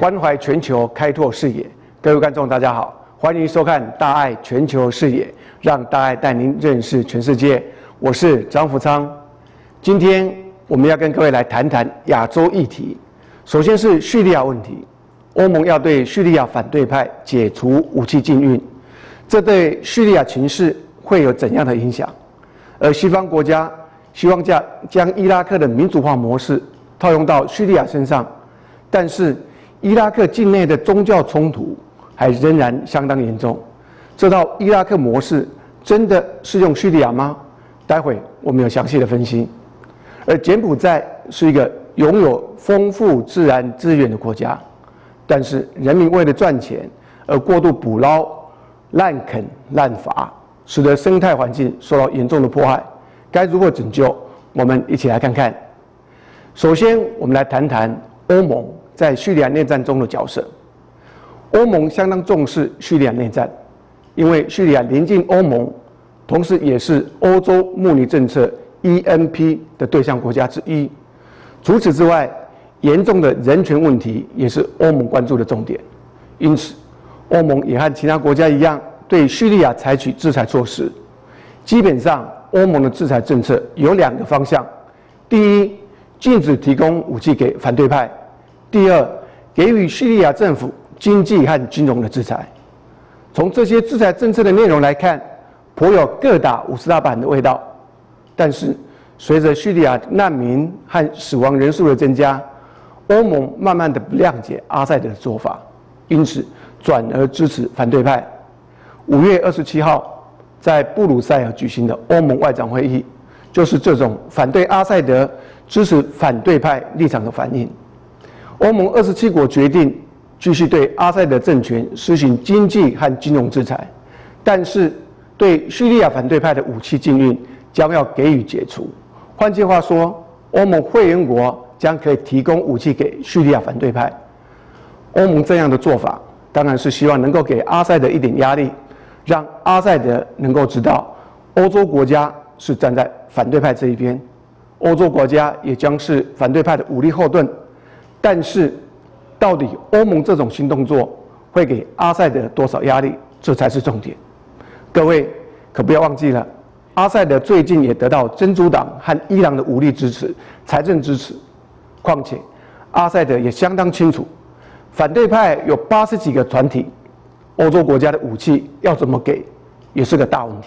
关怀全球，开拓视野。各位观众，大家好，欢迎收看《大爱全球视野》，让大爱带您认识全世界。我是张福昌。今天我们要跟各位来谈谈亚洲议题。首先是叙利亚问题，欧盟要对叙利亚反对派解除武器禁运，这对叙利亚情势会有怎样的影响？而西方国家希望将伊拉克的民主化模式套用到叙利亚身上，但是伊拉克境内的宗教冲突还仍然相当严重。这套伊拉克模式真的适用叙利亚吗？待会我们有详细的分析。而柬埔寨是一个拥有丰富自然资源的国家，但是人民为了赚钱而过度捕捞、滥垦滥伐，使得生态环境受到严重的迫害。该如何拯救？我们一起来看看。首先，我们来谈谈欧盟在叙利亚内战中的角色。欧盟相当重视叙利亚内战，因为叙利亚临近欧盟，同时也是欧洲慕尼政策 ENP 的对象国家之一。除此之外，严重的人权问题也是欧盟关注的重点。因此，欧盟也和其他国家一样，对叙利亚采取制裁措施。基本上，欧盟的制裁政策有2个方向：第一，禁止提供武器给反对派；第二，给予叙利亚政府经济和金融的制裁。从这些制裁政策的内容来看，颇有各打50大板的味道。但是，随着叙利亚难民和死亡人数的增加，欧盟慢慢的不谅解阿塞德的做法，因此转而支持反对派。5月27号，在布鲁塞尔举行的欧盟外长会议，就是这种反对阿塞德、支持反对派立场的反应。欧盟27国决定继续对阿塞德政权实行经济和金融制裁，但是对叙利亚反对派的武器禁运将要给予解除。换句话说，欧盟会员国将可以提供武器给叙利亚反对派。欧盟这样的做法，当然是希望能够给阿塞德一点压力，让阿塞德能够知道欧洲国家是站在反对派这一边，欧洲国家也将是反对派的武力后盾。但是，到底欧盟这种新动作会给阿塞德多少压力？这才是重点。各位可不要忘记了，阿塞德最近也得到真主党和伊朗的武力支持、财政支持。况且，阿塞德也相当清楚，反对派有80几个团体，欧洲国家的武器要怎么给，也是个大问题。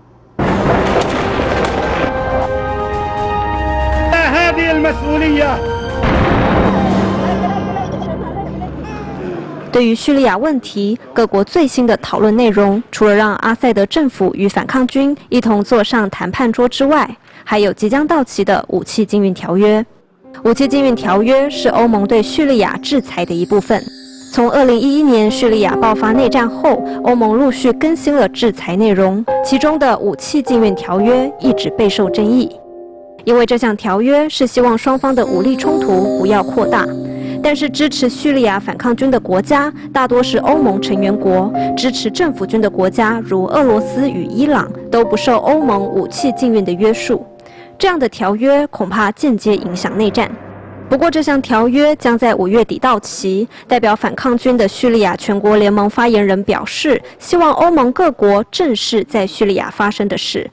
对于叙利亚问题，各国最新的讨论内容，除了让阿塞德政府与反抗军一同坐上谈判桌之外，还有即将到期的武器禁运条约。武器禁运条约是欧盟对叙利亚制裁的一部分。从2011年叙利亚爆发内战后，欧盟陆续更新了制裁内容，其中的武器禁运条约一直备受争议，因为这项条约是希望双方的武力冲突不要扩大。但是支持叙利亚反抗军的国家大多是欧盟成员国，支持政府军的国家如俄罗斯与伊朗都不受欧盟武器禁运的约束。这样的条约恐怕间接影响内战。不过这项条约将在5月底到期，代表反抗军的叙利亚全国联盟发言人表示，希望欧盟各国正视在叙利亚发生的事。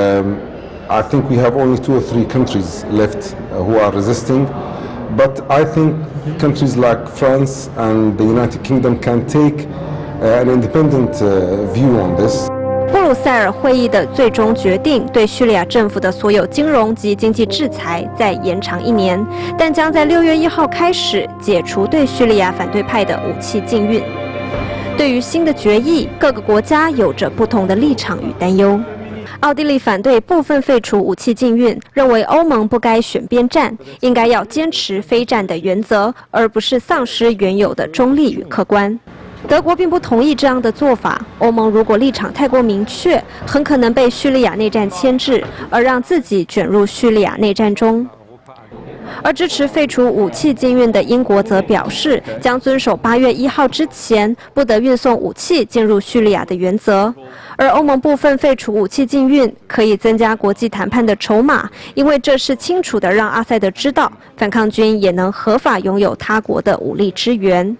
I think we have only 2 or 3 countries left who are resisting. But I think countries like France and the United Kingdom can take an independent view on this. 布鲁塞尔会议的最终决定对叙利亚政府的所有金融及经济制裁再延长1年，但将在6月1号开始解除对叙利亚反对派的武器禁运。对于新的决议，各个国家有着不同的立场与担忧。奥地利反对部分废除武器禁运，认为欧盟不该选边站，应该要坚持非战的原则，而不是丧失原有的中立与客观。德国并不同意这样的做法。欧盟如果立场太过明确，很可能被叙利亚内战牵制，而让自己卷入叙利亚内战中。而支持废除武器禁运的英国则表示，将遵守8月1号之前不得运送武器进入叙利亚的原则。而欧盟部分废除武器禁运，可以增加国际谈判的筹码，因为这是清楚地让阿塞德知道，反抗军也能合法拥有他国的武力支援。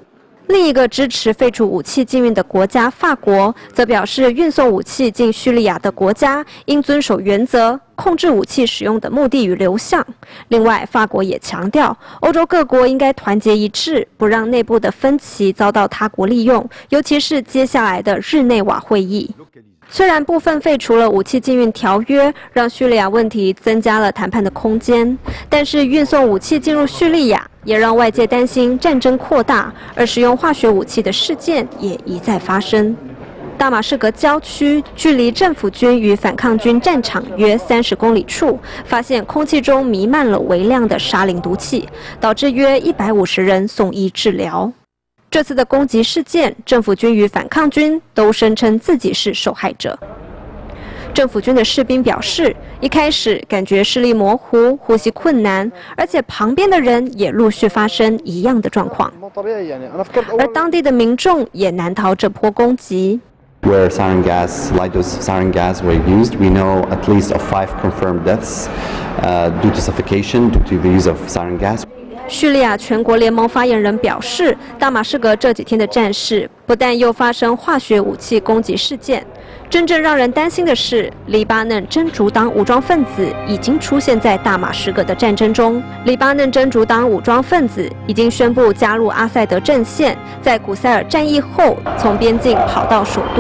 另一个支持废除武器禁运的国家法国，则表示运送武器进叙利亚的国家应遵守原则，控制武器使用的目的与流向。另外，法国也强调，欧洲各国应该团结一致，不让内部的分歧遭到他国利用，尤其是接下来的日内瓦会议。虽然部分废除了武器禁运条约，让叙利亚问题增加了谈判的空间，但是运送武器进入叙利亚，也让外界担心战争扩大，而使用化学武器的事件也一再发生。大马士革郊区距离政府军与反抗军战场约30公里处，发现空气中弥漫了微量的沙林毒气，导致约150人送医治疗。这次的攻击事件，政府军与反抗军都声称自己是受害者。政府军的士兵表示，一开始感觉视力模糊、呼吸困难，而且旁边的人也陆续发生一样的状况。而当地的民众也难逃这波攻击。 Where sarin gas, light-dose sarin gas were used, we know at least of 5 confirmed deaths due to suffocation due to the use of sarin gas. 叙利亚全国联盟发言人表示，大马士革这几天的战事不但又发生化学武器攻击事件，真正让人担心的是，黎巴嫩真主党武装分子已经出现在大马士革的战争中。黎巴嫩真主党武装分子已经宣布加入阿塞德阵线，在古塞尔战役后从边境跑到首都。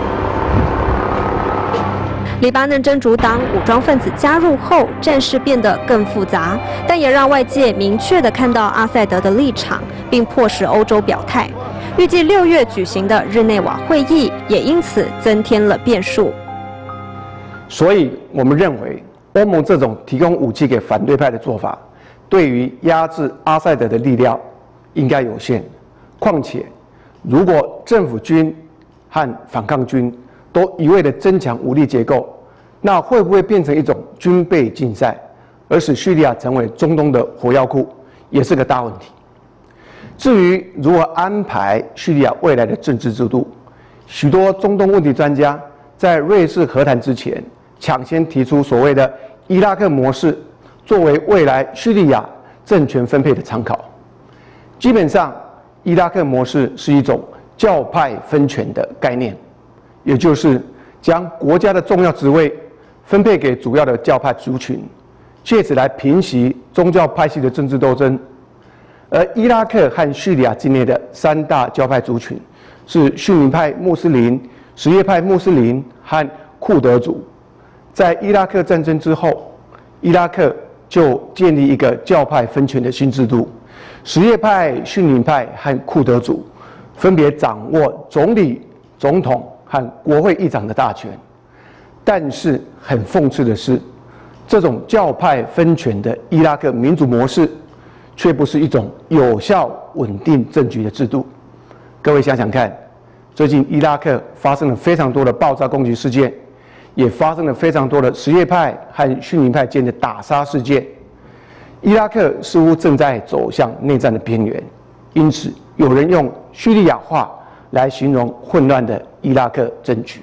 黎巴嫩真主党武装分子加入后，战事变得更复杂，但也让外界明确地看到阿塞德的立场，并迫使欧洲表态。预计6月举行的日内瓦会议也因此增添了变数。 所以，我们认为欧盟这种提供武器给反对派的做法，对于压制阿塞德的力量应该有限。况且，如果政府军和反抗军都一味地增强武力结构，那会不会变成一种军备竞赛，而使叙利亚成为中东的火药库，也是个大问题。至于如何安排叙利亚未来的政治制度，许多中东问题专家在瑞士和谈之前，抢先提出所谓的伊拉克模式，作为未来叙利亚政权分配的参考。基本上，伊拉克模式是一种教派分权的概念，也就是将国家的重要职位分配给主要的教派族群，借此来平息宗教派系的政治斗争。而伊拉克和叙利亚境内的3大教派族群是逊尼派穆斯林、什叶派穆斯林和库德族。在伊拉克战争之后，伊拉克就建立一个教派分权的新制度，什叶派、逊尼派和库德族分别掌握总理、总统和国会议长的大权。但是很讽刺的是，这种教派分权的伊拉克民主模式，却不是一种有效稳定政局的制度。各位想想看，最近伊拉克发生了非常多的爆炸攻击事件，也发生了非常多的什叶派和逊尼派间的打杀事件。伊拉克似乎正在走向内战的边缘，因此有人用叙利亚化来形容混乱的伊拉克政局。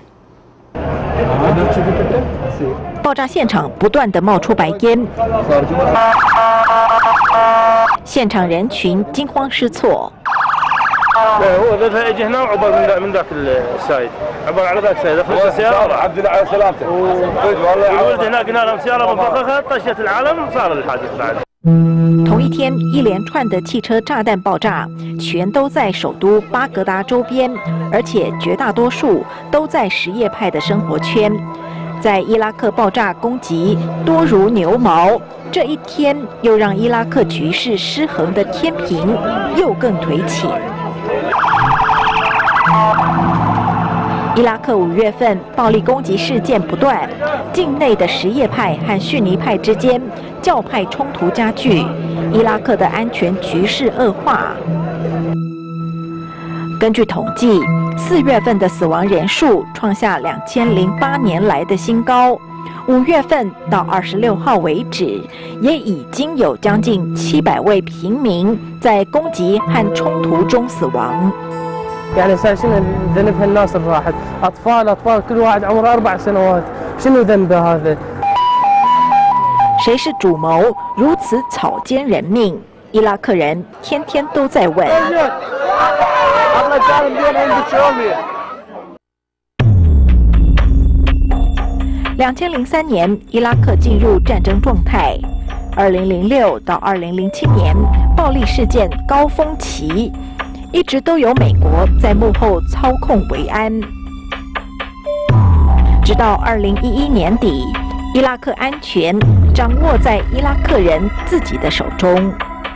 爆炸现场不断地冒出白烟，现场人群惊慌失措。 هو ذاتها يجي هنا وعبر من ذاك السايد عبر على ذاك السايد دخل السياره عبد على سلامته والولد هناك قلنا لهم سياره مفخخه طشت العلم صار الحادث بعد。 同一天，一连串的汽车炸弹爆炸，全都在首都巴格达周边，而且绝大多数都在什叶派的生活圈。在伊拉克爆炸攻击多如牛毛，这一天又让伊拉克局势失衡的天平又更颓起。伊拉克5月份暴力攻击事件不断，境内的什叶派和逊尼派之间教派冲突加剧，伊拉克的安全局势恶化。根据统计，4月份的死亡人数创下2008年来的新高。5月份到26号为止，也已经有将近700位平民在攻击和冲突中死亡。 يعني شنو ذنب هالناس اللي راحت اطفال كل واحد عمره 4 سنوات شنو ذنبه هذا 谁是主谋？如此草菅人命，伊拉克人天天都在问。 2003年，伊拉克进入战争状态。2006到2007年，暴力事件高峰期，一直都有美国在幕后操控维安。直到2011年底，伊拉克安全掌握在伊拉克人自己的手中。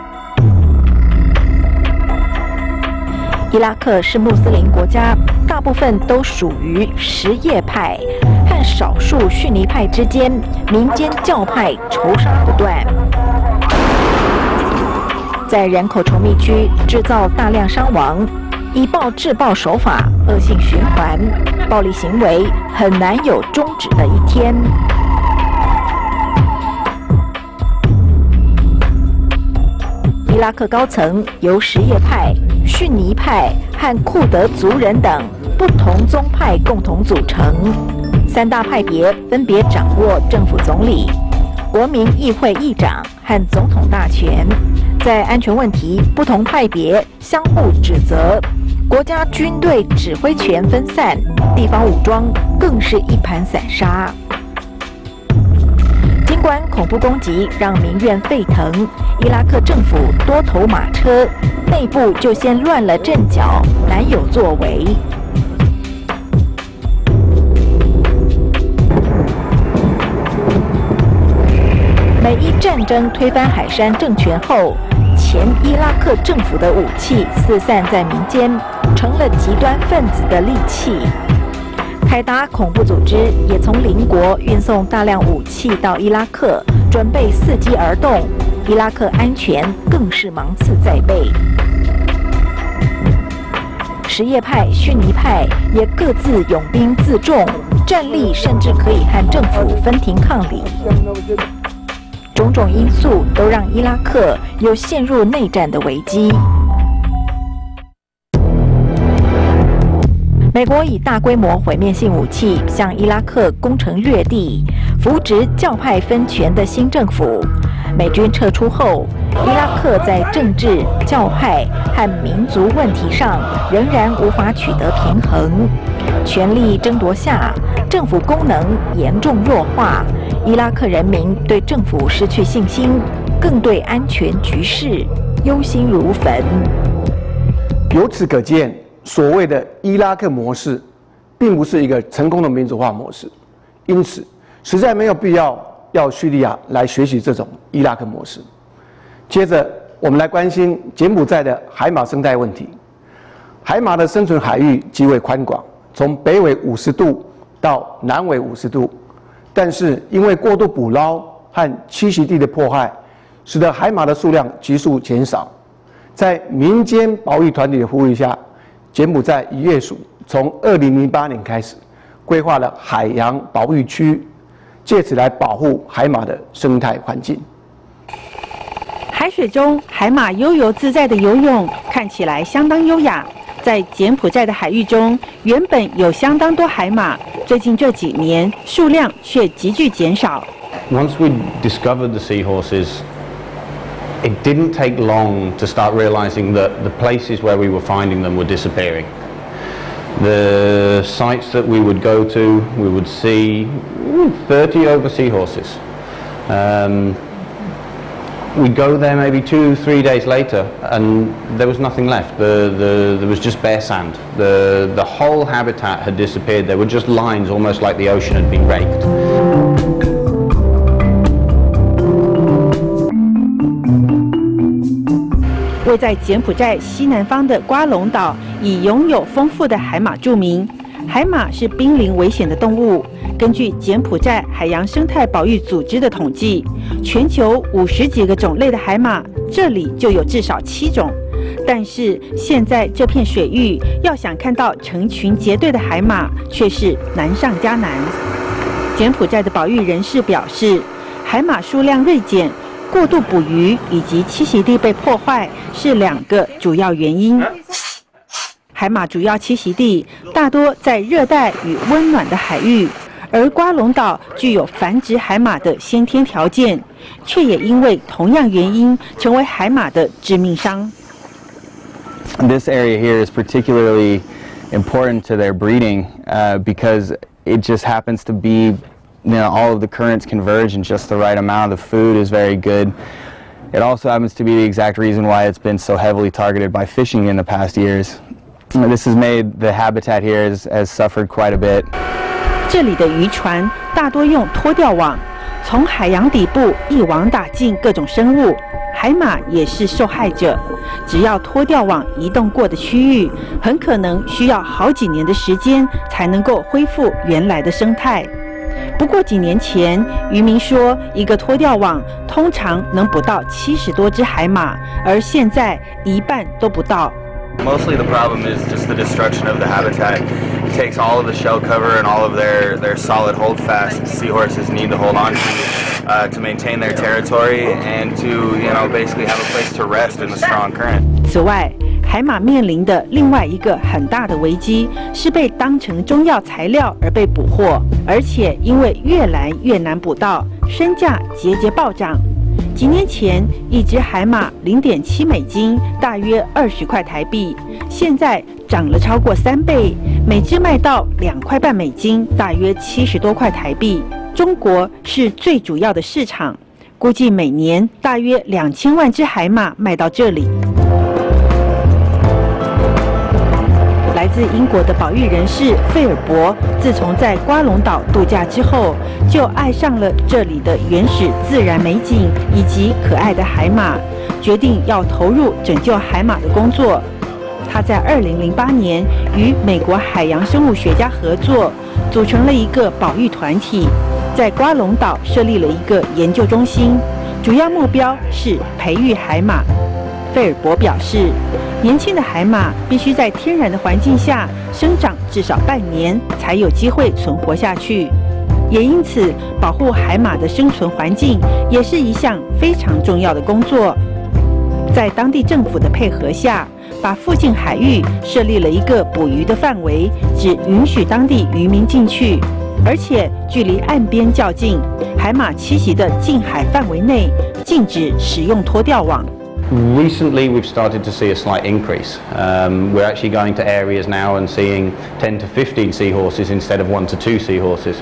伊拉克是穆斯林国家，大部分都属于什叶派，和少数逊尼派之间民间教派仇杀不断，在人口稠密区制造大量伤亡，以暴制暴手法恶性循环，暴力行为很难有终止的一天。伊拉克高层由什叶派、逊尼派和库德族人等不同宗派共同组成，三大派别分别掌握政府总理、国民议会议长和总统大权。在安全问题，不同派别相互指责，国家军队指挥权分散，地方武装更是一盘散沙。尽管恐怖攻击让民怨沸腾，伊拉克政府多头马车，内部就先乱了阵脚，难有作为。美伊战争推翻海珊政权后，前伊拉克政府的武器四散在民间，成了极端分子的利器。凯达恐怖组织也从邻国运送大量武器到伊拉克，准备伺机而动。伊拉克安全更是芒刺在背。什叶派、逊尼派也各自拥兵自重，战力甚至可以和政府分庭抗礼。种种因素都让伊拉克有陷入内战的危机。美国以大规模毁灭性武器向伊拉克攻城略地，扶植教派分权的新政府。美军撤出后，伊拉克在政治、教派和民族问题上仍然无法取得平衡。权力争夺下，政府功能严重弱化，伊拉克人民对政府失去信心，更对安全局势忧心如焚。 由此可见，所谓的伊拉克模式，并不是一个成功的民主化模式，因此实在没有必要叙利亚来学习这种伊拉克模式。接着，我们来关心柬埔寨的海马生态问题。海马的生存海域极为宽广，从北纬50度到南纬50度，但是因为过度捕捞和栖息地的破坏，使得海马的数量急速减少。在民间保育团体的呼吁下，柬埔寨渔业署从2008年开始规划了海洋保育区，借此来保护海马的生态环境。 海水中，海马悠游自在的游泳，看起来相当优雅。在柬埔寨的海域中，原本有相当多海马，最近这几年数量却急剧减少。 Once we discovered the seahorses, it didn't take long to start realizing that the places where we were finding them were disappearing. The sites that we would go to, we would see 30 over seahorses. We'd go there maybe 2-3 days later, and there was nothing left. There was just bare sand. The whole habitat had disappeared. There were just lines, almost like the ocean had been raked. 位在柬埔寨西南方的瓜隆岛，以拥有丰富的海马著名。海马是濒临危险的动物。根据柬埔寨海洋生态保育组织的统计，全球50几个种类的海马，这里就有至少7种。但是现在这片水域要想看到成群结队的海马，却是难上加难。柬埔寨的保育人士表示，海马数量锐减、过度捕鱼以及栖息地被破坏是2个主要原因。海马主要栖息地大多在热带与温暖的海域，而瓜隆岛具有繁殖海马的先天条件，却也因为同样原因成为海马的致命伤。 this area here is particularly important to their breeding because it just happens to be, all of the currents converge in just the right amount. The food is very good. It also happens to be the exact reason why it's been so heavily targeted by fishing in the past years. This has made the habitat here has suffered quite a bit. 这里的渔船大多用拖吊网，从海洋底部一网打尽各种生物，海马也是受害者。只要拖吊网移动过的区域，很可能需要好几年的时间才能够恢复原来的生态。不过几年前，渔民说一个拖吊网通常能捕到70多只海马，而现在一半都不到。 Mostly the problem is just the destruction of the habitat. It takes all of the shell cover and all of their solid holdfast seahorses need to hold on to maintain their territory and to basically have a place to rest in the strong current. 此外，海马面临的另外一个很大的危机是被当成中药材料而被捕获，而且因为越来越难捕到，身价节节暴涨。几年前，一只海马0.7美金，大约20块台币，现在涨了超过3倍，每只卖到2块半美金，大约70多块台币。中国是最主要的市场，估计每年大约2000万只海马卖到这里。来自英国的保育人士费尔伯，自从在瓜龙岛度假之后，就爱上了这里的原始自然美景以及可爱的海马，决定要投入拯救海马的工作。他在2008年与美国海洋生物学家合作，组成了一个保育团体，在瓜龙岛设立了一个研究中心，主要目标是培育海马。费尔伯表示，年轻的海马必须在天然的环境下生长至少半年，才有机会存活下去。也因此，保护海马的生存环境也是一项非常重要的工作。在当地政府的配合下，把附近海域设立了一个捕鱼的范围，只允许当地渔民进去，而且距离岸边较近，海马栖息的近海范围内禁止使用拖吊网。 Recently, we've started to see a slight increase. We're actually going to areas now and seeing 10 to 15 seahorses instead of 1 to 2 seahorses.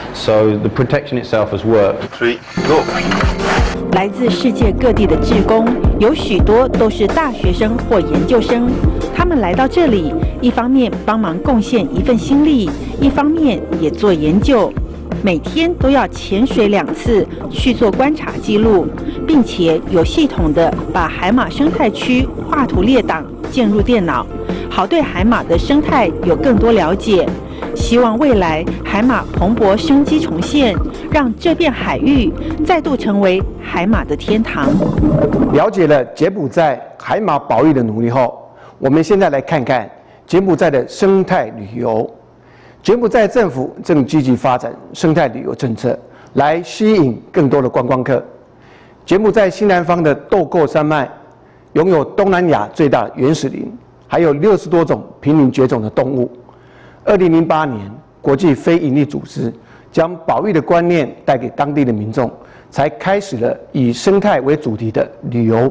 So the protection itself has worked. 3, go. 来自世界各地的志工，有许多都是大学生或研究生。他们来到这里，一方面帮忙贡献一份心力，一方面也做研究。每天都要潜水2次去做观察记录，并且有系统的把海马生态区画图列档建入电脑，好对海马的生态有更多了解。希望未来海马蓬勃生机重现，让这片海域再度成为海马的天堂。 了解了柬埔寨海马保育的努力后，我们现在来看看柬埔寨的生态旅游。柬埔寨政府正积极发展生态旅游政策，来吸引更多的观光客。柬埔寨西南方的豆蔻山脉拥有东南亚最大的原始林，还有60多种濒临绝种的动物。2008年，国际非营利组织将保育的观念带给当地的民众，才开始了以生态为主题的旅游。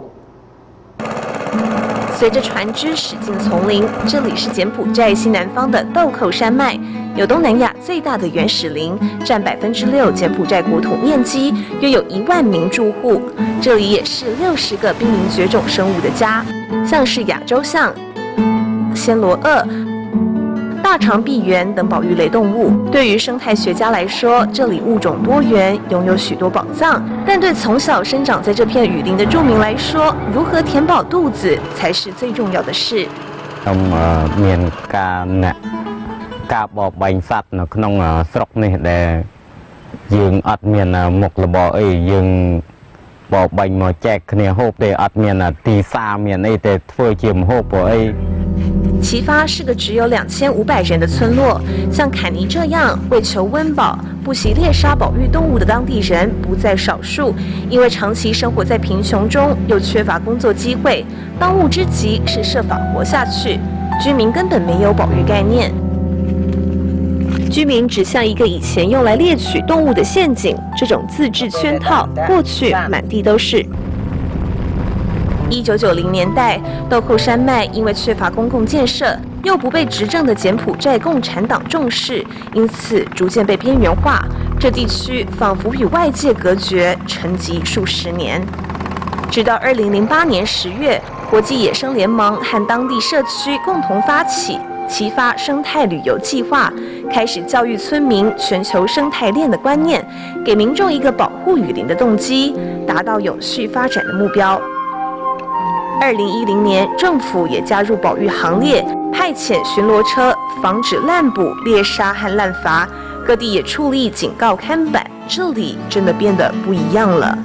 随着船只驶进丛林，这里是柬埔寨西南方的豆蔻山脉，有东南亚最大的原始林，占6%柬埔寨国土面积，约有1万名住户。这里也是60个濒临绝种生物的家，像是亚洲象、暹罗鳄、大长臂猿等保育类动物。对于生态学家来说，这里物种多元，拥有许多宝藏。但对从小生长在这片雨林的住民来说，如何填饱肚子才是最重要的事。 មានការបរបាញ់សត្វនៅក្នុងស្រុកនេះដែលយើងអត់មានមុខរបរអីយើងបរបាញ់មកចែកគ្នាហូបទេអត់មានទីផ្សារមានអីទេធ្វើជាម្ហូបព្រោះអី奇发是个只有2500人的村落，像坎尼这样为求温饱不惜猎杀保育动物的当地人不在少数。因为长期生活在贫穷中，又缺乏工作机会，当务之急是设法活下去。居民根本没有保育概念，居民只像一个以前用来猎取动物的陷阱，这种自制圈套过去满地都是。 1990年代，豆蔻山脉因为缺乏公共建设，又不被执政的柬埔寨共产党重视，因此逐渐被边缘化。这地区仿佛与外界隔绝，沉寂数十年。直到2008年10月，国际野生联盟和当地社区共同发起启发生态旅游计划，开始教育村民全球生态链的观念，给民众一个保护雨林的动机，达到永续发展的目标。2010年，政府也加入保育行列，派遣巡逻车防止滥捕、猎杀和滥伐，各地也矗立警告看板，这里真的变得不一样了。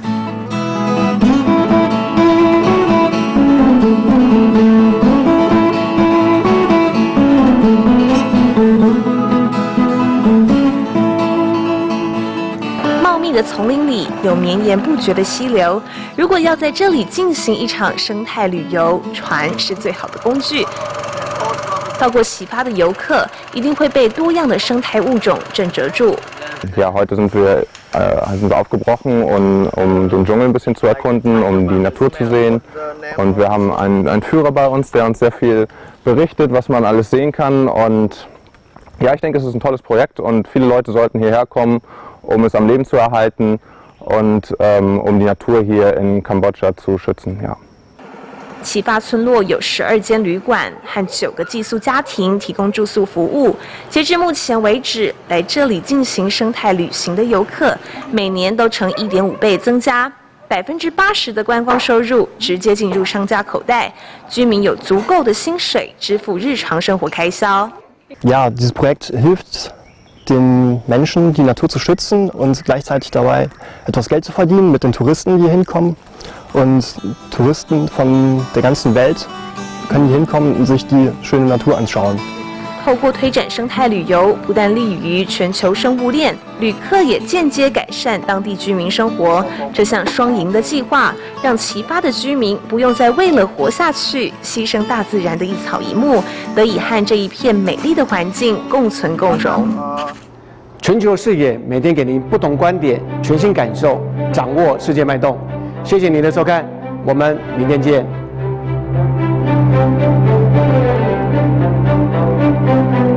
茂密的丛林里有绵延不绝的溪流，如果要在这里进行一场生态旅游，船是最好的工具。到过启发的游客一定会被多样的生态物种震慑住。 Ja, heute sind wir aufgebrochen, um den Dschungel ein bisschen zu erkunden, um die Natur zu sehen. Und wir haben einen Führer bei uns, der uns sehr viel berichtet, was man alles sehen kann. Und ja, ich denke, es ist ein tolles Projekt und viele Leute sollten hierher kommen, um es am Leben zu erhalten und um die Natur hier in Kambodscha zu schützen. Ja. 启发村落有12间旅馆和9个寄宿家庭提供住宿服务。截至目前为止，来这里进行生态旅行的游客每年都呈1.5倍增加，80%的观光收入直接进入商家口袋，居民有足够的薪水支付日常生活开销。 Ja, dieses Projekt hilft den Menschen, die Natur zu schützen und gleichzeitig dabei etwas Geld zu verdienen mit den Touristen, die hier hinkommen. Und Touristen von der ganzen Welt können hier hinkommen und sich die schöne Natur anschauen. 透过推展生态旅游，不但利于全球生物链，旅客也间接改善当地居民生活。这项双赢的计划，让启发的居民不用再为了活下去牺牲大自然的一草一木，得以和这一片美丽的环境共存共荣。 全球视野每天给您不同观点、全新感受，掌握世界脉动。谢谢您的收看，我们明天见。